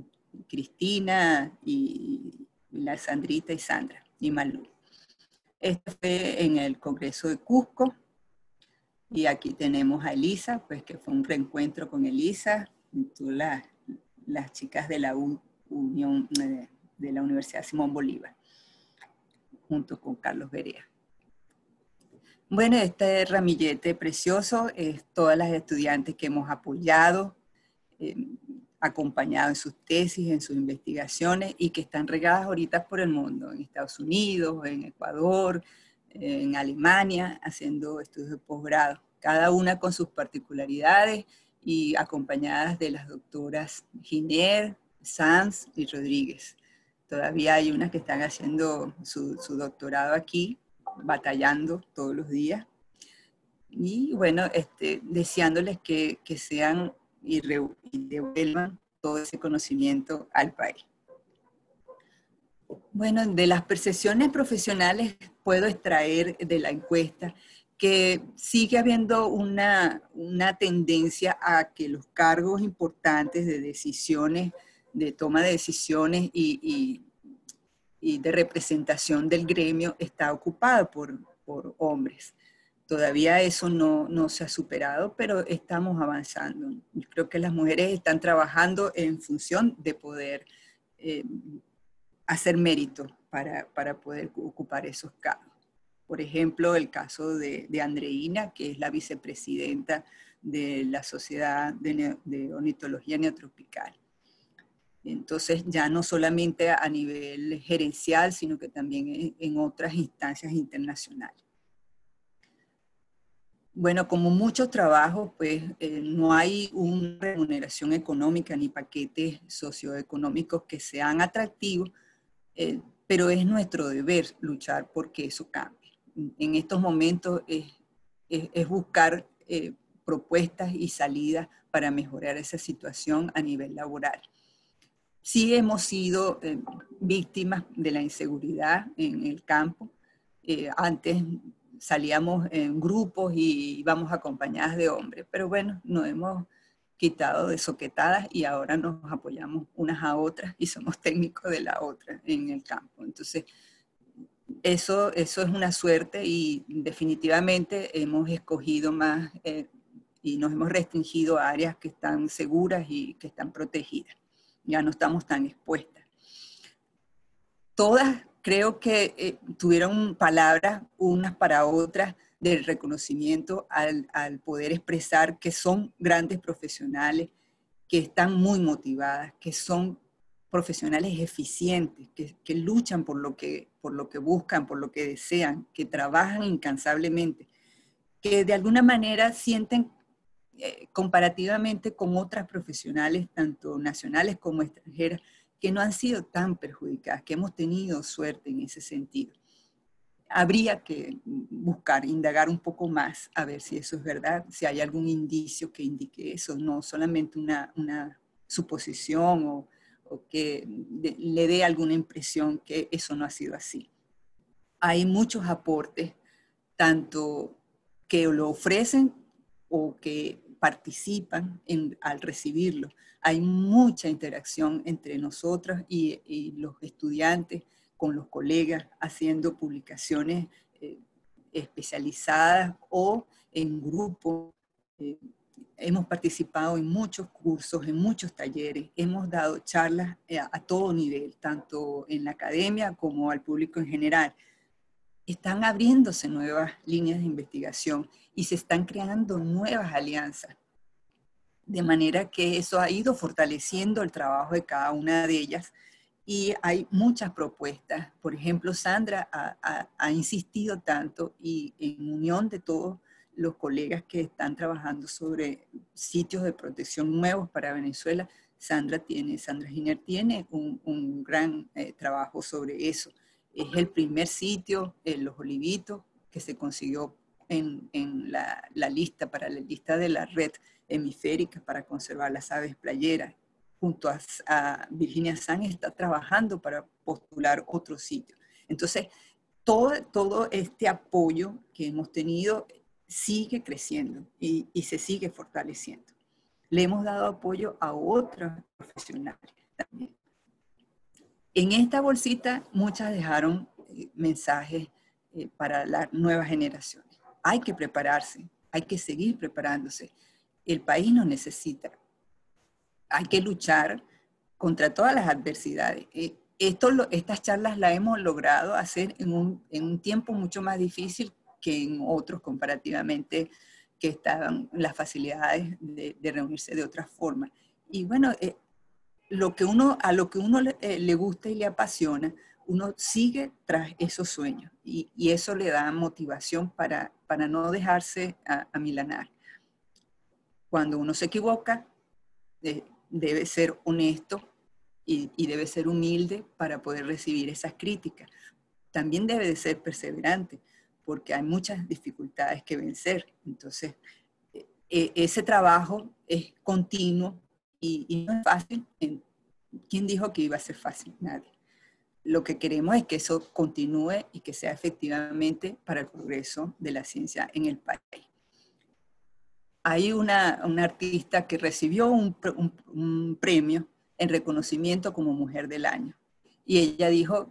B: Cristina y, y la Sandrita y Sandra y Malú. Esto fue en el Congreso de Cusco. Y aquí tenemos a Elisa, pues que fue un reencuentro con Elisa, todas las, las chicas de la U, Unión de, de la Universidad Simón Bolívar, junto con Carlos Berea. Bueno, este ramillete precioso es todas las estudiantes que hemos apoyado, eh, acompañado en sus tesis, en sus investigaciones y que están regadas ahorita por el mundo, en Estados Unidos, en Ecuador, en Alemania, haciendo estudios de posgrado, cada una con sus particularidades y acompañadas de las doctoras Giner, Sanz y Rodríguez. Todavía hay unas que están haciendo su, su doctorado aquí, batallando todos los días. Y bueno, este, deseándoles que, que sean y, re, y devuelvan todo ese conocimiento al país. Bueno, de las percepciones profesionales puedo extraer de la encuesta que sigue habiendo una, una tendencia a que los cargos importantes de decisiones, de toma de decisiones y, y, y de representación del gremio está ocupado por, por hombres. Todavía eso no, no se ha superado, pero estamos avanzando. Yo creo que las mujeres están trabajando en función de poder eh, hacer mérito para, para poder ocupar esos cargos. Por ejemplo, el caso de, de Andreina, que es la vicepresidenta de la Sociedad de, Neo, de Ornitología Neotropical. Entonces, ya no solamente a nivel gerencial, sino que también en, en otras instancias internacionales. Bueno, como muchos trabajos, pues eh, no hay una remuneración económica ni paquetes socioeconómicos que sean atractivos, eh, pero es nuestro deber luchar porque eso cambie. En estos momentos es, es, es buscar eh, propuestas y salidas para mejorar esa situación a nivel laboral. Sí hemos sido eh, víctimas de la inseguridad en el campo. Eh, antes salíamos en grupos y íbamos acompañadas de hombres, pero bueno, nos hemos quitado de soquetadas y ahora nos apoyamos unas a otras y somos técnicos de la otra en el campo. Entonces, eso, eso es una suerte y definitivamente hemos escogido más eh, y nos hemos restringido a áreas que están seguras y que están protegidas. Ya no estamos tan expuestas. Todas creo que eh, tuvieron palabras unas para otras del reconocimiento al, al poder expresar que son grandes profesionales, que están muy motivadas, que son profesionales eficientes, que, que luchan por lo que, por lo que buscan, por lo que desean, que trabajan incansablemente, que de alguna manera sienten eh, comparativamente con otras profesionales, tanto nacionales como extranjeras, que no han sido tan perjudicadas, que hemos tenido suerte en ese sentido. Habría que buscar, indagar un poco más a ver si eso es verdad, si hay algún indicio que indique eso, no solamente una, una suposición o, o que de, le dé alguna impresión que eso no ha sido así. Hay muchos aportes, tanto que lo ofrecen o que participan en, al recibirlo. Hay mucha interacción entre nosotros y, y los estudiantes con los colegas haciendo publicaciones eh, especializadas o en grupo. Eh, hemos participado en muchos cursos, en muchos talleres, hemos dado charlas a, a todo nivel, tanto en la academia como al público en general. Están abriéndose nuevas líneas de investigación y se están creando nuevas alianzas. De manera que eso ha ido fortaleciendo el trabajo de cada una de ellas y hay muchas propuestas. Por ejemplo, Sandra ha, ha, ha insistido tanto y en unión de todos los colegas que están trabajando sobre sitios de protección nuevos para Venezuela, Sandra tiene, Sandra Giner tiene un, un gran eh, trabajo sobre eso. Es el primer sitio, eh, Los Olivitos, que se consiguió en, en la, la lista, para la lista de la red hemisférica para conservar las aves playeras. Junto a, a Virginia Sanz está trabajando para postular otro sitio. Entonces, todo, todo este apoyo que hemos tenido sigue creciendo y, y se sigue fortaleciendo. Le hemos dado apoyo a otros profesionales también. En esta bolsita muchas dejaron eh, mensajes eh, para las nuevas generaciones. Hay que prepararse, hay que seguir preparándose. El país nos necesita. Hay que luchar contra todas las adversidades. Eh, esto, estas charlas las hemos logrado hacer en un, en un tiempo mucho más difícil que en otros comparativamente que estaban las facilidades de, de reunirse de otra forma. Y bueno, eh, lo que uno, a lo que uno le, eh, le gusta y le apasiona, uno sigue tras esos sueños y, y eso le da motivación para, para no dejarse a, amilanar. Cuando uno se equivoca, eh, debe ser honesto y, y debe ser humilde para poder recibir esas críticas. También debe de ser perseverante, porque hay muchas dificultades que vencer. Entonces, eh, ese trabajo es continuo y, y no es fácil. ¿Quién dijo que iba a ser fácil? Nadie. Lo que queremos es que eso continúe y que sea efectivamente para el progreso de la ciencia en el país. Hay una, una artista que recibió un, un, un premio en reconocimiento como Mujer del Año. Y ella dijo,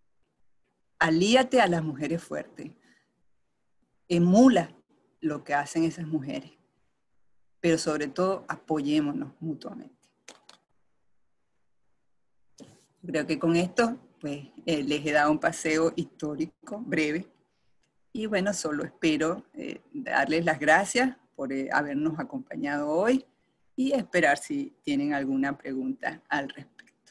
B: alíate a las mujeres fuertes, emula lo que hacen esas mujeres, pero sobre todo apoyémonos mutuamente. Creo que con esto pues, eh, les he dado un paseo histórico breve y bueno, solo espero eh, darles las gracias por eh, habernos acompañado hoy y esperar si tienen alguna pregunta al respecto.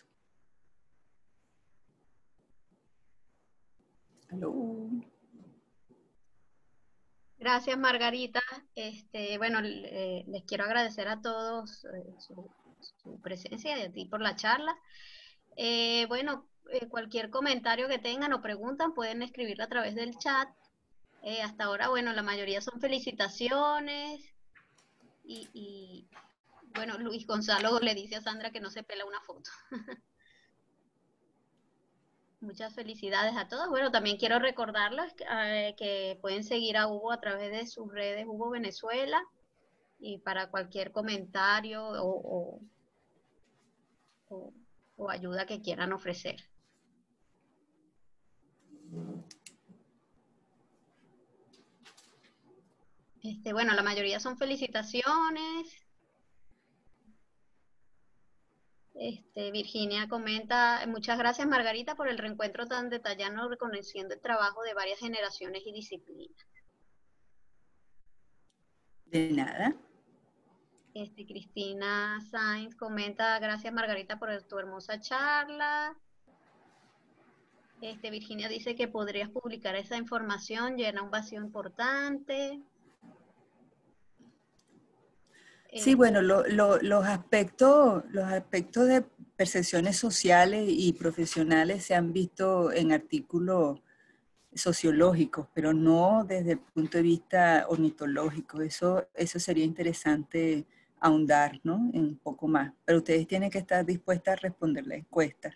B: ¿Aló?
A: Gracias, Margarita. Este, bueno, eh, les quiero agradecer a todos eh, su, su presencia y a ti por la charla. Eh, bueno, eh, cualquier comentario que tengan o preguntan pueden escribirlo a través del chat. Eh, hasta ahora, bueno, la mayoría son felicitaciones y, y, bueno, Luis Gonzalo le dice a Sandra que no se pela una foto. Muchas felicidades a todos. Bueno, también quiero recordarles que, eh, que pueden seguir a Hugo a través de sus redes Hugo Venezuela y para cualquier comentario o, o, o, o ayuda que quieran ofrecer. Este, bueno, la mayoría son felicitaciones. Este, Virginia comenta, muchas gracias Margarita por el reencuentro tan detallado reconociendo el trabajo de varias generaciones y disciplinas.
B: De nada.
A: Este, Cristina Sainz comenta, gracias Margarita por tu hermosa charla. Este, Virginia dice que podrías publicar esa información, llena un vacío importante.
B: Sí, bueno, lo, lo, los, aspectos, los aspectos de percepciones sociales y profesionales se han visto en artículos sociológicos, pero no desde el punto de vista ornitológico. Eso, eso sería interesante ahondar, ¿no? En un poco más. Pero ustedes tienen que estar dispuestas a responder la encuesta.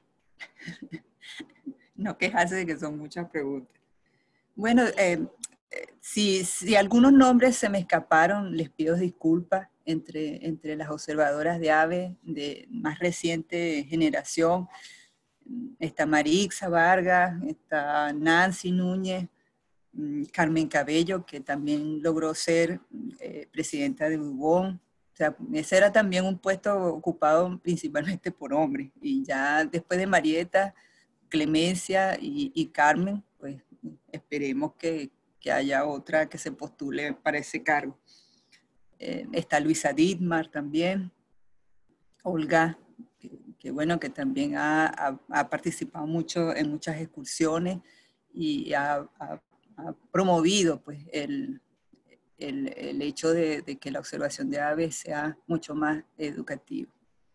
B: No quejarse de que son muchas preguntas. Bueno, eh, si, si algunos nombres se me escaparon, les pido disculpas. Entre, entre las observadoras de aves de más reciente generación, está Marixa Vargas, está Nancy Núñez, Carmen Cabello, que también logró ser eh, presidenta de Ubón. O sea, ese era también un puesto ocupado principalmente por hombres. Y ya después de Marieta, Clemencia y, y Carmen, pues esperemos que, que haya otra que se postule para ese cargo. Eh, está Luisa Dittmar también, Olga, que, que bueno, que también ha, ha, ha, participado mucho en muchas excursiones y ha, ha, ha promovido pues, el, el, el hecho de, de que la observación de aves sea mucho más educativa.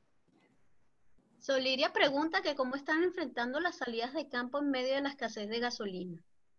A: Soliria pregunta que cómo están enfrentando las salidas de campo en medio de la escasez de gasolina.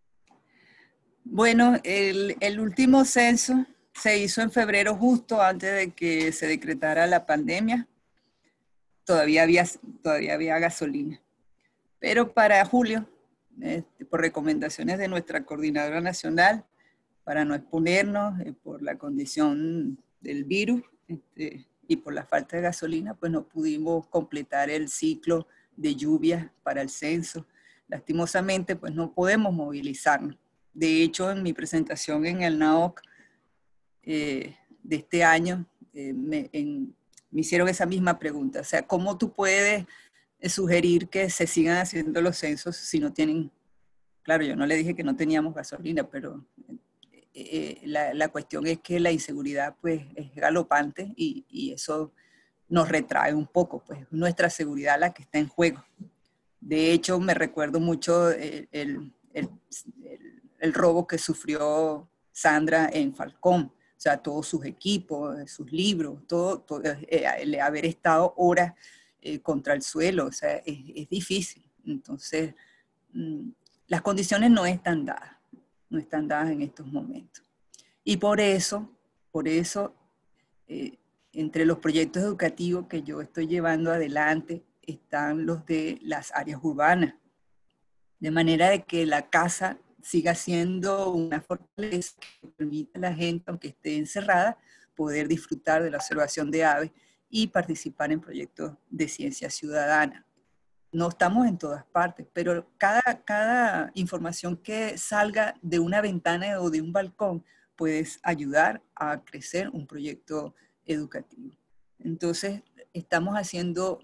B: Bueno, el, el último censo se hizo en febrero justo antes de que se decretara la pandemia. Todavía había, todavía había gasolina. Pero para julio, este, por recomendaciones de nuestra coordinadora nacional, para no exponernos eh, por la condición del virus este, y por la falta de gasolina, pues no pudimos completar el ciclo de lluvias para el censo. Lastimosamente, pues no podemos movilizarnos. De hecho, en mi presentación en el N A O C eh, de este año, eh, me, en, me hicieron esa misma pregunta. O sea, ¿cómo tú puedes sugerir que se sigan haciendo los censos si no tienen? Claro, yo no le dije que no teníamos gasolina, pero eh, la, la cuestión es que la inseguridad pues es galopante y, y eso nos retrae un poco, pues nuestra seguridad la que está en juego. De hecho, me recuerdo mucho el, el, el, el robo que sufrió Sandra en Falcón. O sea, todos sus equipos, sus libros, todo, todo eh, el haber estado horas eh, contra el suelo, o sea, es, es difícil. Entonces, mmm, las condiciones no están dadas, no están dadas en estos momentos. Y por eso, por eso, eh, entre los proyectos educativos que yo estoy llevando adelante están los de las áreas urbanas, de manera de que la casa siga siendo una fortaleza que permita a la gente, aunque esté encerrada, poder disfrutar de la observación de aves y participar en proyectos de ciencia ciudadana. No estamos en todas partes, pero cada, cada información que salga de una ventana o de un balcón puede ayudar a crecer un proyecto educativo. Entonces, estamos haciendo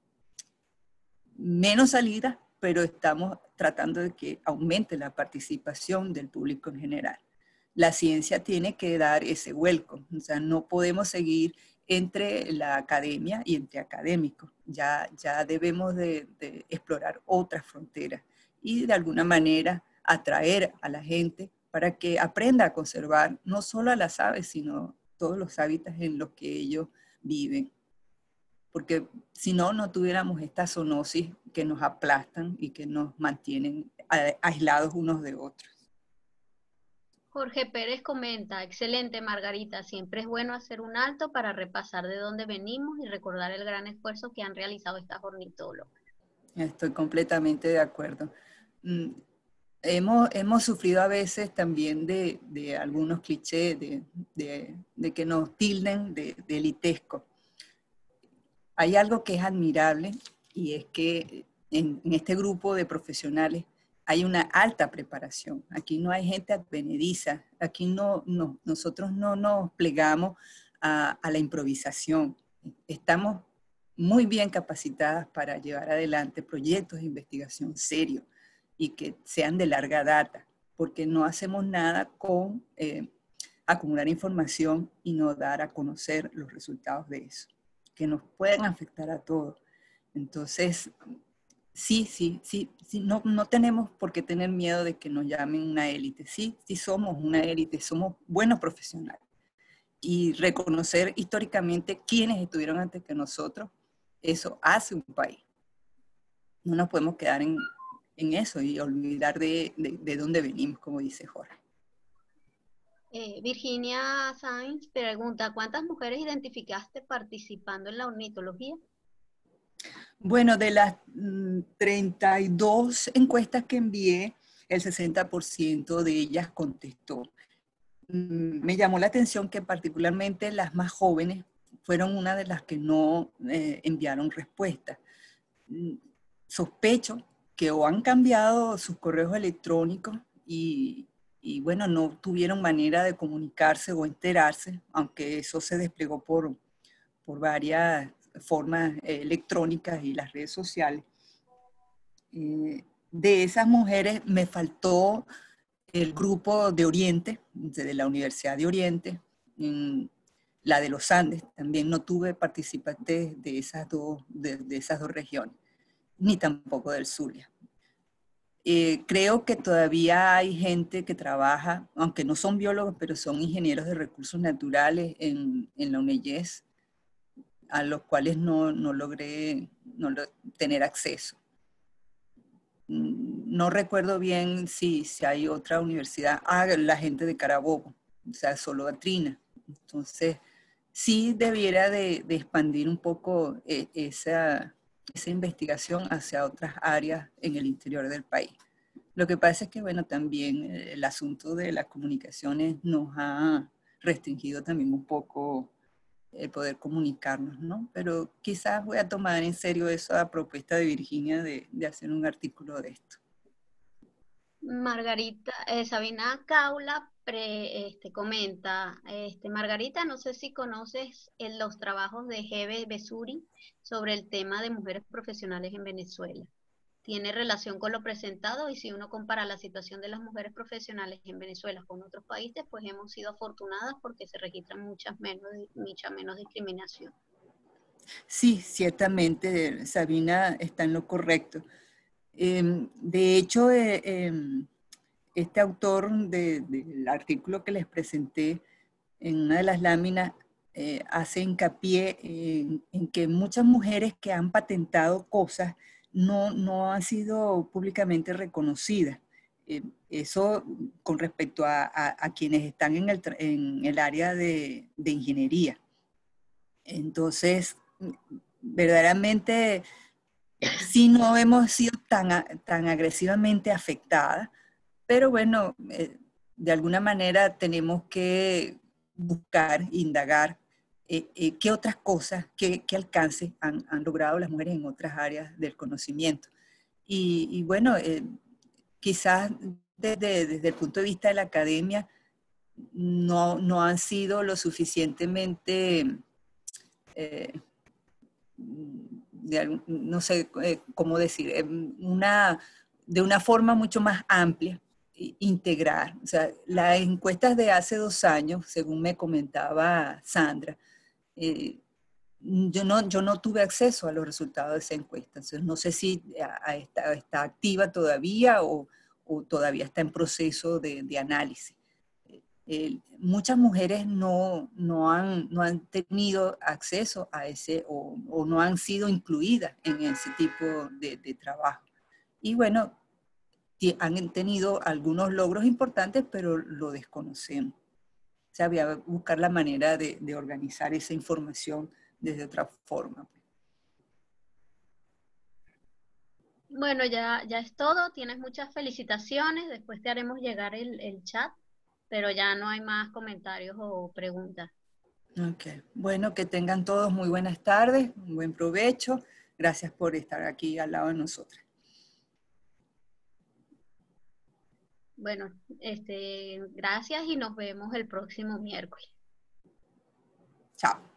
B: menos salidas, pero estamos tratando de que aumente la participación del público en general. La ciencia tiene que dar ese vuelco, o sea, no podemos seguir entre la academia y entre académicos. Ya, ya debemos de, de explorar otras fronteras y de alguna manera atraer a la gente para que aprenda a conservar no solo a las aves, sino todos los hábitats en los que ellos viven. Porque si no, no tuviéramos esta zoonosis que nos aplastan y que nos mantienen aislados unos de otros.
A: Jorge Pérez comenta, excelente Margarita, siempre es bueno hacer un alto para repasar de dónde venimos y recordar el gran esfuerzo que han realizado estas ornitólogas.
B: Estoy completamente de acuerdo. Mm, hemos, hemos sufrido a veces también de, de algunos clichés, de, de, de que nos tilden de, de elitesco. Hay algo que es admirable y es que en, en este grupo de profesionales hay una alta preparación. Aquí no hay gente advenediza, aquí no, no, nosotros no nos plegamos a, a la improvisación. Estamos muy bien capacitadas para llevar adelante proyectos de investigación serios y que sean de larga data, porque no hacemos nada con eh, acumular información y no dar a conocer los resultados de eso, que nos pueden afectar a todos. Entonces, sí, sí, sí, sí no, no tenemos por qué tener miedo de que nos llamen una élite. Sí, sí somos una élite, somos buenos profesionales. Y reconocer históricamente quiénes estuvieron antes que nosotros, eso hace un país. No nos podemos quedar en, en eso y olvidar de, de, de dónde venimos, como dice Jorge.
A: Eh, Virginia Sainz pregunta, ¿cuántas mujeres identificaste participando en la ornitología?
B: Bueno, de las mmm, treinta y dos encuestas que envié, el sesenta por ciento de ellas contestó. Mm, me llamó la atención que particularmente las más jóvenes fueron una de las que no eh, enviaron respuesta. Mm, sospecho que o han cambiado sus correos electrónicos y, y, bueno, no tuvieron manera de comunicarse o enterarse, aunque eso se desplegó por, por varias formas eh, electrónicas y las redes sociales. Eh, de esas mujeres me faltó el grupo de Oriente, de la Universidad de Oriente, en la de los Andes, también no tuve participantes de esas dos, de, de esas dos regiones, ni tampoco del Zulia. Eh, creo que todavía hay gente que trabaja, aunque no son biólogos, pero son ingenieros de recursos naturales en, en la UNEYES, a los cuales no, no logré no lo, tener acceso. No recuerdo bien si, si hay otra universidad, ah, la gente de Carabobo, o sea, solo a Trina. Entonces, sí debiera de, de expandir un poco eh, esa, esa investigación hacia otras áreas en el interior del país. Lo que pasa es que, bueno, también el asunto de las comunicaciones nos ha restringido también un poco el poder comunicarnos, ¿no? Pero quizás voy a tomar en serio esa propuesta de Virginia de, de hacer un artículo de esto.
A: Margarita, eh, Sabina Caula pre, este, comenta, este, Margarita, no sé si conoces en los trabajos de Hebe Besuri sobre el tema de mujeres profesionales en Venezuela. Tiene relación con lo presentado y si uno compara la situación de las mujeres profesionales en Venezuela con otros países, pues hemos sido afortunadas porque se registran muchas menos, mucha menos discriminación.
B: Sí, ciertamente, Sabina está en lo correcto. Eh, de hecho, eh, eh, este autor de, del artículo que les presenté en una de las láminas eh, hace hincapié en, en que muchas mujeres que han patentado cosas no, no han sido públicamente reconocidas. Eh, eso con respecto a, a, a quienes están en el, en el área de, de ingeniería. Entonces, verdaderamente, sí no hemos sido tan, tan agresivamente afectadas, pero bueno, eh, de alguna manera tenemos que buscar, indagar eh, eh, qué otras cosas, qué, qué alcance han, han, logrado las mujeres en otras áreas del conocimiento. Y, y bueno, eh, quizás desde, desde el punto de vista de la academia no, no han sido lo suficientemente... Eh, de, no sé eh, cómo decir, una, de una forma mucho más amplia, integrar. O sea, las encuestas de hace dos años, según me comentaba Sandra, eh, yo, no, yo no tuve acceso a los resultados de esa encuesta. Entonces, no sé si a, a está, está activa todavía o, o, o todavía está en proceso de, de análisis. Eh, muchas mujeres no, no, han, no han tenido acceso a ese o, o no han sido incluidas en ese tipo de, de trabajo. Y bueno, han tenido algunos logros importantes, pero lo desconocemos. O sea, había que buscar la manera de, de organizar esa información desde otra forma.
A: Bueno, ya, ya es todo. Tienes muchas felicitaciones. Después te haremos llegar el, el chat, pero ya no hay más comentarios o preguntas.
B: Ok. Bueno, que tengan todos muy buenas tardes, un buen provecho. Gracias por estar aquí al lado de nosotros.
A: Bueno, este, gracias y nos vemos el próximo miércoles.
B: Chao.